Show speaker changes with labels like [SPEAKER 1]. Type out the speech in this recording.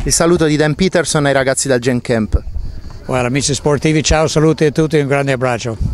[SPEAKER 1] Il saluto di Dan Peterson ai ragazzi del Gen Camp.
[SPEAKER 2] Amici sportivi, ciao, saluti a tutti e un grande abbraccio.